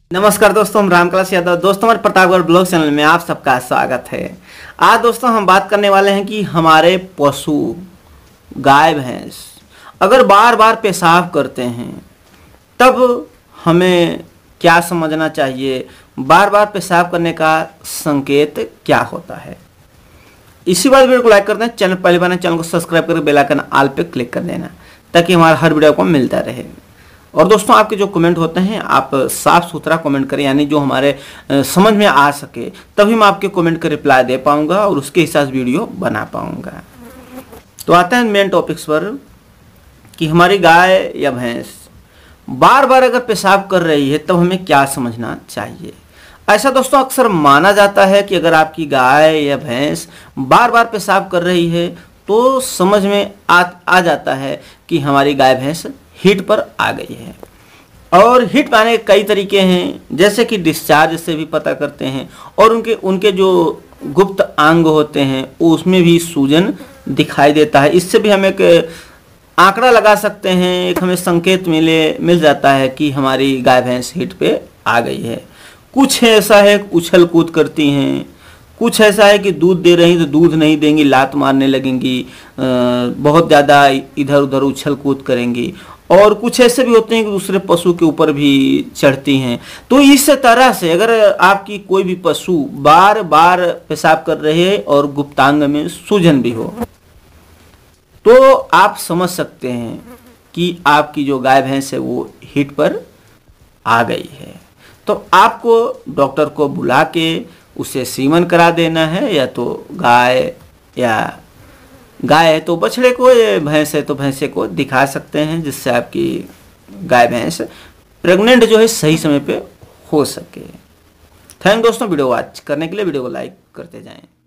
नमस्कार दोस्तों, हम रामकलाश यादव। दोस्तों, हमारे प्रतापगढ़ ब्लॉग चैनल में आप सबका स्वागत है। आज दोस्तों हम बात करने वाले हैं कि हमारे पशु गाय भैंस अगर बार बार पेशाब करते हैं तब हमें क्या समझना चाहिए, बार बार पेशाब करने का संकेत क्या होता है। इसी बात वीडियो को लाइक कर दें, चैनल पहली बार चैनल को सब्सक्राइब करके बेल आइकन ऑल पे क्लिक कर देना ताकि हमारा हर वीडियो को मिलता रहे। और दोस्तों, आपके जो कमेंट होते हैं आप साफ सुथरा कमेंट करें, यानी जो हमारे समझ में आ सके, तभी मैं आपके कमेंट का रिप्लाई दे पाऊंगा और उसके हिसाब से वीडियो बना पाऊंगा। तो आते हैं मेन टॉपिक्स पर कि हमारी गाय या भैंस बार बार अगर पेशाब कर रही है तब हमें क्या समझना चाहिए। ऐसा दोस्तों अक्सर माना जाता है कि अगर आपकी गाय या भैंस बार बार पेशाब कर रही है तो समझ में आ जाता है कि हमारी गाय भैंस हीट पर आ गई है। और हीट पे आने के कई तरीके हैं, जैसे कि डिस्चार्ज से भी पता करते हैं, और उनके जो गुप्त अंग होते हैं उसमें भी सूजन दिखाई देता है। इससे भी हम एक आंकड़ा लगा सकते हैं, एक हमें संकेत मिल जाता है कि हमारी गाय भैंस हीट पे आ गई है। कुछ ऐसा है उछल कूद करती हैं, कुछ ऐसा है कि दूध दे रही तो दूध नहीं देंगी, लात मारने लगेंगी, बहुत ज़्यादा इधर उधर उछल कूद करेंगी। और कुछ ऐसे भी होते हैं कि दूसरे पशु के ऊपर भी चढ़ती हैं। तो इस तरह से अगर आपकी कोई भी पशु बार बार पेशाब कर रहे हैं और गुप्तांग में सूजन भी हो तो आप समझ सकते हैं कि आपकी जो गाय भैंस है वो हीट पर आ गई है। तो आपको डॉक्टर को बुला के उसे सीमन करा देना है, या तो गाय है तो बछड़े को, या भैंस है तो भैंसे को दिखा सकते हैं, जिससे आपकी गाय भैंस प्रेग्नेंट जो है सही समय पे हो सके। थैंक दोस्तों, वीडियो वॉच करने के लिए वीडियो को लाइक करते जाएं।